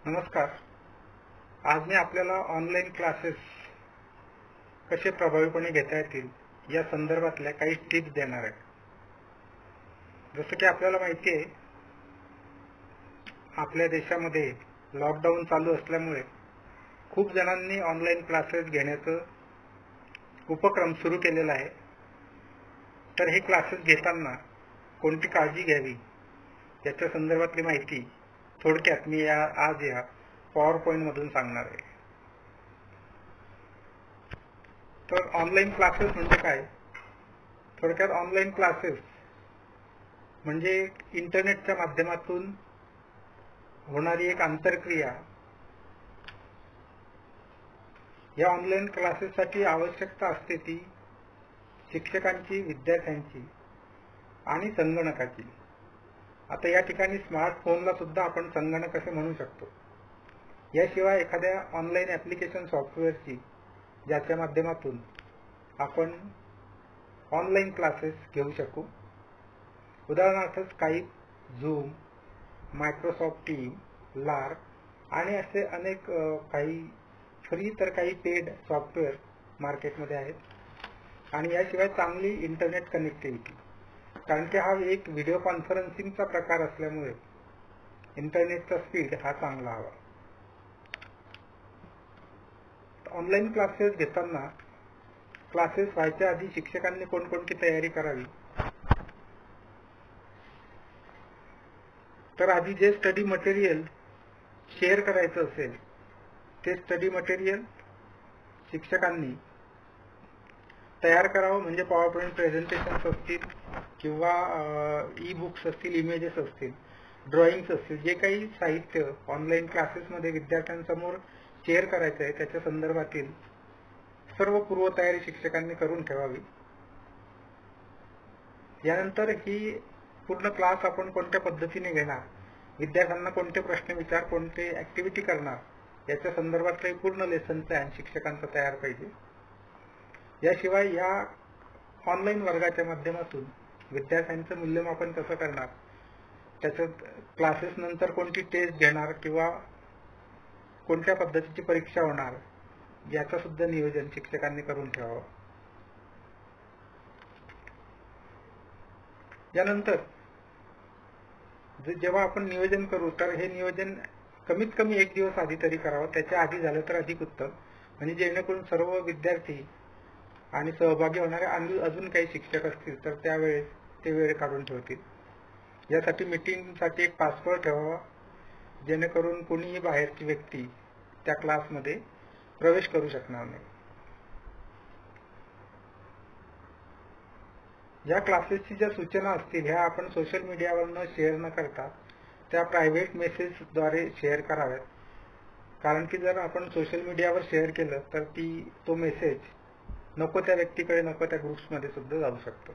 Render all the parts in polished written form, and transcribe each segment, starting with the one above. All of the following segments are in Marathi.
नमस्कार. आज मी आपल्याला ऑनलाईन क्लासेस कसे प्रभावीपणे घेता येतील या संदर्भातल्या काही टिप्स देणार आहे. जसं की आपल्याला माहिती आहे, आपल्या देशामध्ये लॉकडाऊन चालू असल्यामुळे खूप जणांनी ऑनलाईन क्लासेस घेण्याचा उपक्रम सुरू केलेला आहे. तर हे क्लासेस घेताना कोणती काळजी घ्यावी याच्या संदर्भातली माहिती थोडक्यात मी आज या पॉवर पॉइंट मधून सांगणार आहे. तर ऑनलाईन क्लासेस म्हणजे काय? थोडक्यात ऑनलाईन क्लासेस म्हणजे इंटरनेटच्या माध्यमातून होणारी एक आंतरक्रिया. या ऑनलाईन क्लासेससाठी आवश्यकता असते ती शिक्षकांची, विद्यार्थ्यांची आणि संगणकाची. आता या ठिकाणी स्मार्टफोनला सुद्धा आपण संगणक असे म्हणू शकतो. याशिवाय एखाद्या ऑनलाईन ॲप्लिकेशन सॉफ्टवेअरची ज्याच्या माध्यमातून आपण ऑनलाईन क्लासेस घेऊ शकू. उदाहरणार्थ Skype, Zoom, Microsoft team, Lark आणि असे अनेक काही फ्री तर काही पेड सॉफ्टवेअर मार्केटमध्ये आहेत. आणि याशिवाय चांगली इंटरनेट कनेक्टिव्हिटी, कारण की हा एक व्हिडिओ कॉन्फरन्सिंगचा प्रकार असल्यामुळे इंटरनेटचा स्पीड हा चांगला हवा. ऑनलाईन क्लासेस घेताना क्लासेस व्हायच्या आधी शिक्षकांनी कोणकोणती तयारी करावी? तर आधी जे स्टडी मटेरियल शेअर करायचं असेल ते स्टडी मटेरियल शिक्षकांनी तयार करावं. म्हणजे पॉवर पॉइंट प्रेझेंटेशन्स असतील किंवा ई बुक्स असतील, इमेजेस असतील, ड्रॉइंग्स असतील, जे काही साहित्य ऑनलाईन क्लासेसमध्ये विद्यार्थ्यांसमोर शेअर करायचं आहे त्याच्या संदर्भातील सर्व पूर्वतयारी शिक्षकांनी करून ठेवावी. यानंतर ही पूर्ण क्लास आपण कोणत्या पद्धतीने घेणार, विद्यार्थ्यांना कोणते प्रश्न विचार, कोणते ऍक्टिव्हिटी करणार याच्या संदर्भातलं पूर्ण लेसन प्लॅन शिक्षकांचा तयार पाहिजे. याशिवाय या ऑनलाईन वर्गाच्या माध्यमातून विद्यार्थ्यांचं मूल्यमापन कसं करणार, त्याच्यात क्लासेस नंतर कोणती टेस्ट घेणार किंवा कोणत्या पद्धतीची परीक्षा होणार याचं सुद्धा नियोजन शिक्षकांनी करून ठेवावं. यानंतर जेव्हा आपण नियोजन करू तर हे नियोजन कमीत कमी एक दिवस आधी तरी करावं. त्याच्या आधी झालं तर अधिक उत्तम, म्हणजे जेणेकरून सर्व विद्यार्थी आणि सहभागी होणारे अजून काही शिक्षक असतील तर त्यावेळेस ते वेळ काढून ठेवतील. यासाठी मीटिंगसाठी एक पासवर्ड ठेवावा, जेणेकरून कोणीही बाहेरची व्यक्ती त्या क्लासमध्ये प्रवेश करू शकणार नाही. या क्लासेसची ज्या सूचना असतील ह्या आपण सोशल मीडियावरनं शेअर न करता त्या प्रायव्हेट मेसेजद्वारे शेअर कराव्यात. कारण की जर आपण सोशल मीडियावर शेअर केलं तर तो मेसेज नको त्या व्यक्तीकडे, नको त्या ग्रुप्समध्ये सुद्धा जाऊ शकतो.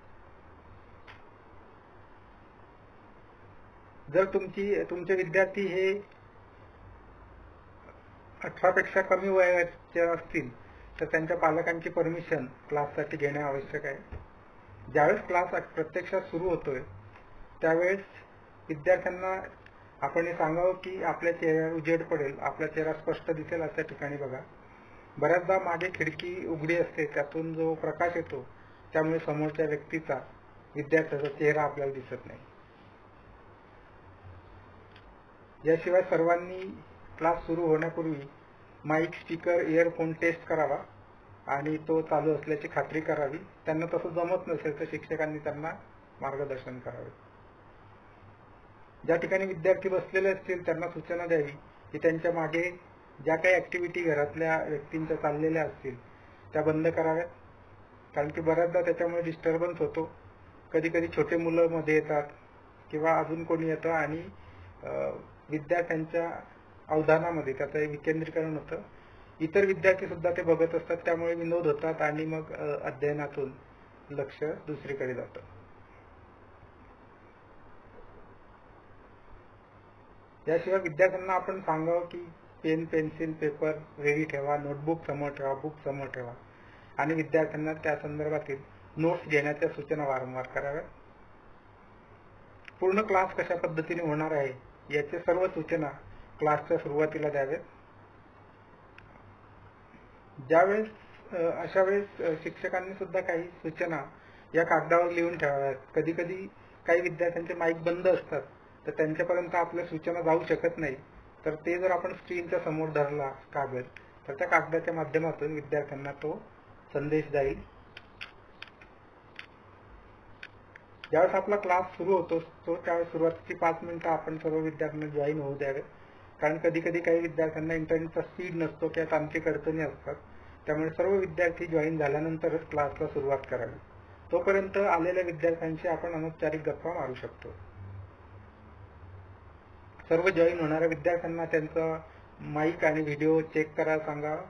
जर तुमचे विद्यार्थी हे 18 पेक्षा कमी वयाचे असतील तर त्यांच्या पालकांची परमिशन क्लाससाठी घेणे आवश्यक आहे. ज्यावेळेस क्लास प्रत्यक्षात सुरू होतोय त्यावेळेस विद्यार्थ्यांना आपण हे सांगावं की आपल्या चेहऱ्यावर उजेड पडेल, आपला चेहरा स्पष्ट दिसेल अशा ठिकाणी बघा. बऱ्याचदा मागे खिडकी उघडी असते, त्यातून जो प्रकाश येतो त्यामुळे समोरच्या व्यक्तीचा, विद्यार्थ्याचा चेहरा आपल्याला दिसत नाही. याशिवाय सर्वांनी क्लास सुरू होण्यापूर्वी माईक, स्पीकर, इयरफोन टेस्ट करावा आणि तो चालू असल्याची खात्री करावी. त्यांना तसं जमत नसेल तर शिक्षकांनी त्यांना मार्गदर्शन करावे. ज्या ठिकाणी विद्यार्थी बसलेले असतील त्यांना सूचना द्यावी की त्यांच्या मागे ज्या काही ऍक्टिव्हिटी घरातल्या व्यक्तींच्या चाललेल्या असतील त्या बंद कराव्यात. कारण की बऱ्याचदा त्याच्यामुळे डिस्टर्बन्स होतो. कधी कधी छोटे मुलं मध्ये येतात किंवा अजून कोणी येतं आणि विद्यार्थ्यांच्या अवधानामध्ये त्याचं विकेंद्रीकरण होतं. इतर विद्यार्थी सुद्धा ते बघत असतात, त्यामुळे विनोद होतात आणि मग अध्ययनातून लक्ष दुसरीकडे जातं. याशिवाय विद्यार्थ्यांना आपण सांगावं की पेन, पेन्सिल, पेपर रेडी ठेवा, नोटबुक समोर ठेवा, बुक समोर ठेवा आणि विद्यार्थ्यांना त्या संदर्भातील नोट्स घेण्याच्या सूचना वारंवार कराव्यात. पूर्ण क्लास कशा पद्धतीने होणार आहे याचे सर्व सूचना क्लासच्या सुरुवातीला द्यावेत. अशा वेळेस शिक्षकांनी सुद्धा काही सूचना या कागदावर लिहून ठेवाव्यात. कधी कधी काही विद्यार्थ्यांचे माईक बंद असतात, तर त्यांच्यापर्यंत आपल्या सूचना जाऊ शकत नाही. तर ते जर आपण स्क्रीनच्या समोर धरला कागद, तर त्या कागदाच्या माध्यमातून विद्यार्थ्यांना तो संदेश जाईल. ज्यावेळेस आपला क्लास सुरू होतो त्यावेळेस सुरुवातीची 5 मिनिटं आपण सर्व विद्यार्थ्यांना जॉईन होऊ द्यावे. कारण कधी कधी काही विद्यार्थ्यांना इंटरनेटचा स्पीड नसतो किंवा तांत्रिक अडचणी असतात. त्यामुळे सर्व विद्यार्थी जॉईन झाल्यानंतरच क्लासला सुरुवात करावी. तोपर्यंत आलेल्या विद्यार्थ्यांशी आपण अनौपचारिक गप्पा मारू शकतो. सर्व जॉईन होणाऱ्या विद्यार्थ्यांना त्यांचा माईक आणि व्हिडिओ चेक करायला सांगावा.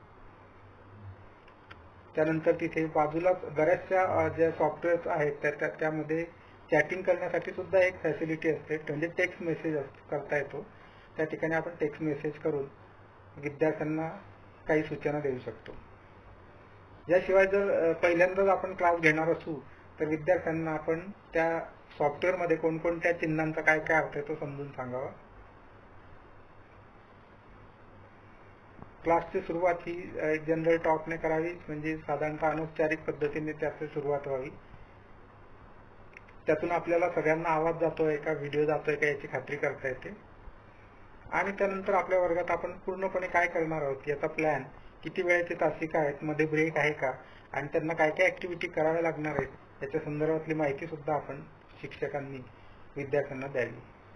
त्यानंतर तिथे बाजूलाच बऱ्याचशा ज्या सॉफ्टवेअर्स आहेत त्यामध्ये चॅटिंग करण्यासाठी सुद्धा एक फॅसिलिटी असते, म्हणजे टेक्स्ट मेसेज करता येतो. त्या ठिकाणी आपण टेक्स्ट मेसेज करून विद्यार्थ्यांना काही सूचना देऊ शकतो. याशिवाय जर पहिल्यांदाच आपण क्लास घेणार असू तर विद्यार्थ्यांना आपण त्या सॉफ्टवेअरमध्ये कोणकोणत्या चिन्हांचा काय काय अर्थ आहे तो समजून सांगावा. क्लासची सुरुवात ही जनरल टॉकने करावी, म्हणजे साधारणतः अनौपचारिक पद्धतीने त्याची सुरुवात व्हावी. त्यातून आपल्याला सगळ्यांना आवाज जातोय का, व्हिडिओ जातोय का याची खात्री करता येते. आणि त्यानंतर आपल्या वर्गात आपण पूर्णपणे काय करणार आहोत याचा प्लॅन, किती वेळेचे तासिका आहेत, मध्ये ब्रेक आहे का, आणि त्यांना काय काय ऍक्टिव्हिटी कराव्या लागणार आहेत याच्या संदर्भातली माहिती सुद्धा आपण शिक्षकांनी विद्यार्थ्यांना द्यावी.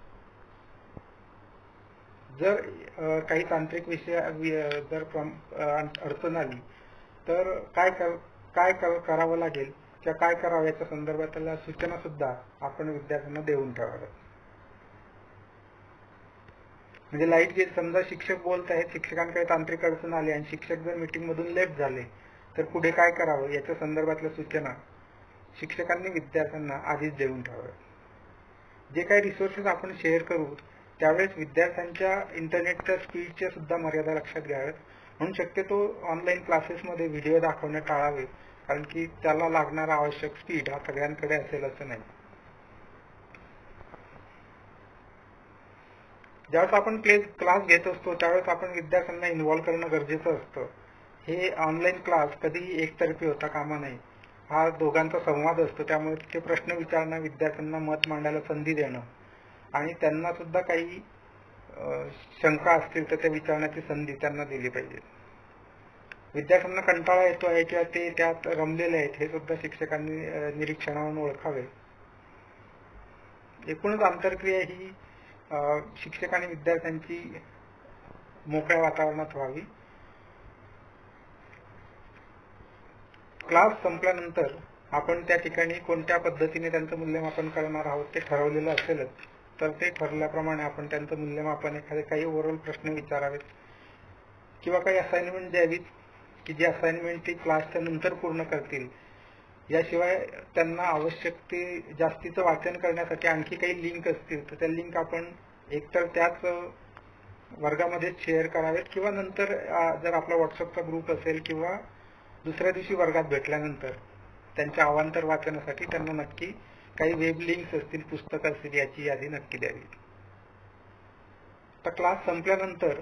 जर काही तांत्रिक विषय जर अडचण आली तर काय करावं लागेल किंवा काय करावं याच्या संदर्भातल्या सूचना सुद्धा आपण विद्यार्थ्यांना देऊन ठेवाव्यात. म्हणजे लाईट गेट, समजा शिक्षक बोलत आहेत, शिक्षकांकडे तांत्रिक अडचण आली आणि शिक्षक जर मीटिंग मधून लेफ्ट झाले तर पुढे काय करावं याच्या संदर्भातल्या सूचना शिक्षकांनी विद्यार्थ्यांना आधीच देऊन ठेवाव्यात. जे काही रिसोर्सेस आपण शेअर करू त्यावेळेस विद्यार्थ्यांच्या इंटरनेटच्या स्पीडच्या सुद्धा मर्यादा लक्षात घ्याव्यात. म्हणून शक्यतो ऑनलाईन क्लासेसमध्ये व्हिडिओ दाखवणे टाळावे, कारण की त्याला लागणारा आवश्यक स्पीड हा सगळ्यांकडे असेल असं नाही. ज्यावेळेस आपण क्लास घेत असतो त्यावेळेस आपण विद्यार्थ्यांना इन्व्हॉल्व करणं गरजेचं असतं. हे ऑनलाईन क्लास कधीही एकतर्फी होता कामा नये. हा दोघांचा संवाद असतो. त्यामुळे तिथे प्रश्न विचारणं, विद्यार्थ्यांना मत मांडायला संधी देणं आणि त्यांना सुद्धा काही शंका असतील तर त्या विचारण्याची संधी त्यांना दिली पाहिजे. विद्यार्थ्यांना कंटाळा येतो आहे किंवा ते त्यात रमलेले आहेत हे सुद्धा शिक्षकांनी निरीक्षणावरून ओळखावे. एकूणच आंतरक्रिया ही शिक्षक आणि विद्यार्थ्यांची मोकळ्या वातावरणात व्हावी. क्लास संपल्यानंतर आपण त्या ठिकाणी कोणत्या पद्धतीने त्यांचं मूल्यमापन करणार आहोत ते ठरवलेलं असेलच, तर ते ठरल्याप्रमाणे आपण त्यांचं मूल्यमापन काही ओरल प्रश्न विचारावेत किंवा काही असाइनमेंट द्यावीत की जी असाइनमेंट ती क्लासच्या नंतर पूर्ण करतील. याशिवाय त्यांना आवश्यक ते जास्तीचं वाचन करण्यासाठी आणखी काही लिंक असतील तर त्या लिंक आपण एकतर त्याच वर्गामध्ये शेअर करावेत किंवा नंतर जर आपला व्हॉट्सअपचा ग्रुप असेल किंवा दुसऱ्या दिवशी वर्गात भेटल्यानंतर त्यांच्या अवांतर वाचनासाठी त्यांना नक्की काही वेब लिंक्स असतील, पुस्तक असतील याची यादी नक्की द्यावी. तर क्लास संपल्यानंतर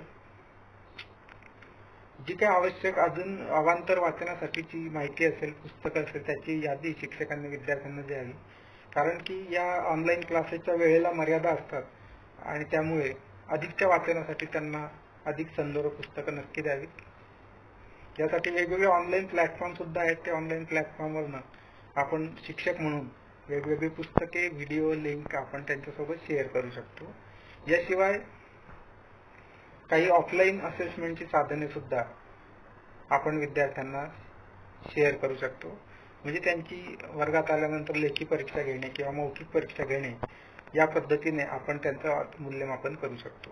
जी काही आवश्यक अजून अवांतर वाचनासाठीची माहिती असेल, पुस्तक असेल त्याची यादी शिक्षकांनी विद्यार्थ्यांना द्यावी. कारण की या ऑनलाईन क्लासेसच्या वेळेला मर्यादा असतात आणि त्यामुळे अधिकच्या वाचनासाठी त्यांना अधिक संदर्भ पुस्तकं नक्की द्यावीत. यासाठी वेगवेगळे ऑनलाईन प्लॅटफॉर्म सुद्धा आहेत. त्या ऑनलाईन प्लॅटफॉर्मवरनं आपण शिक्षक म्हणून वेगवेगळी पुस्तके, व्हिडिओ, लिंक आपण त्यांच्यासोबत शेअर करू शकतो. याशिवाय काही ऑफलाईन असेसमेंटची साधने सुद्धा आपण विद्यार्थ्यांना शेअर करू शकतो. म्हणजे त्यांची वर्गात आल्यानंतर लेखी परीक्षा घेणे किंवा मौखिक परीक्षा घेणे या पद्धतीने आपण त्यांचं मूल्यमापन करू शकतो.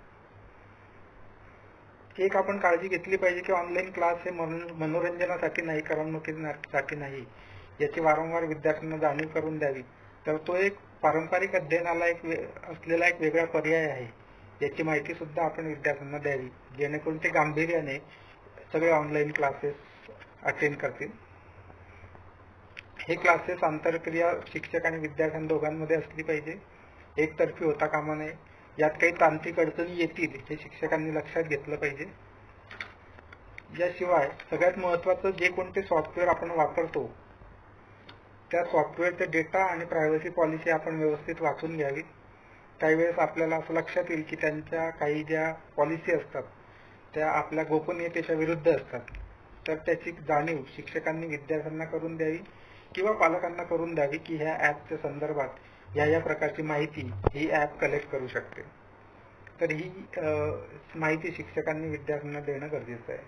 एक आपण काळजी घेतली पाहिजे की ऑनलाईन क्लास हे मनोरंजनासाठी नाही, करमणुकीसाठी नाही याची वारंवार विद्यार्थ्यांना जाणीव करून द्यावी. तर तो एक पारंपरिक अध्ययनाला असलेला एक वेगळा पर्याय आहे याची माहिती सुद्धा आपण विद्यार्थ्यांना द्यावी, जेणेकरून ते गांभीर्याने सगळे ऑनलाईन क्लासेस अटेंड करतील. हे क्लासेस आंतरक्रिया शिक्षक आणि विद्यार्थ्यां दोघांमध्ये असली पाहिजे, एकतर्फी होता कामा नये. यात काही तांत्रिक अडचणी येतील हे शिक्षकांनी लक्षात घेतलं पाहिजे. याशिवाय सगळ्यात महत्त्वाचं, जे कोणते सॉफ्टवेअर आपण वापरतो त्या सॉफ्टवेअरचे डेटा आणि प्रायव्हसी पॉलिसी आपण व्यवस्थित वाचून घ्यावी. काही वेळेस आपल्याला असं लक्षात येईल की त्यांच्या काही ज्या पॉलिसी असतात त्या आपल्या गोपनीयतेच्या विरुद्ध असतात. तर त्याची जाणीव शिक्षकांनी विद्यार्थ्यांना करून द्यावी किंवा पालकांना करून द्यावी की ह्या ॲपच्या संदर्भात या प्रकारची माहिती ही ॲप कलेक्ट करू शकते. तर ही माहिती शिक्षकांनी विद्यार्थ्यांना देणं गरजेचं आहे.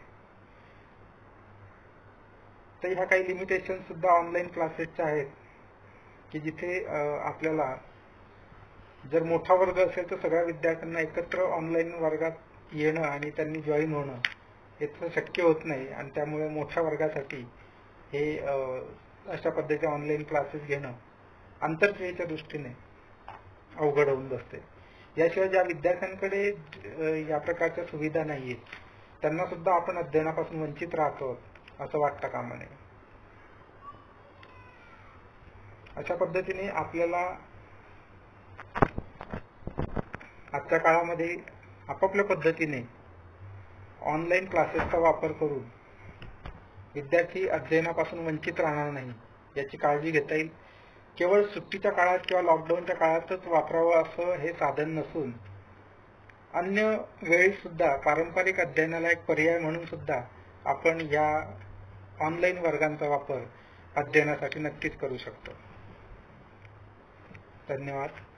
तर ह्या काही लिमिटेशन सुद्धा ऑनलाईन क्लासेसच्या आहेत की जिथे आपल्याला जर मोठा वर्ग असेल तर सगळ्या विद्यार्थ्यांना एकत्र ऑनलाईन वर्गात येणं आणि त्यांनी जॉईन होणं इतकं शक्य होत नाही, आणि त्यामुळे मोठ्या वर्गासाठी हे अशा पद्धतीचे ऑनलाईन क्लासेस घेणं आंतरक्रियेच्या दृष्टीने अवघड होऊन बसते. याशिवाय ज्या विद्यार्थ्यांकडे या प्रकारच्या सुविधा नाहीयेत त्यांना सुद्धा आपण अध्ययनापासून वंचित राहतो असं वाटतं कामा नये. अशा पद्धतीने आपल्याला आजच्या काळामध्ये आपापल्या पद्धतीने ऑनलाईन क्लासेसचा वापर करून विद्यार्थी अध्ययनापासून वंचित राहणार नाही याची काळजी घेता येईल. केवळ सुट्टीच्या काळात किंवा लॉकडाऊनच्या काळातच वापरावं असं हे साधन नसून अन्य वेळी सुद्धा पारंपरिक अध्ययनाला एक पर्याय म्हणून सुद्धा आपण या ऑनलाईन वर्गांचा वापर अध्ययनासाठी नक्कीच करू शकतो. धन्यवाद.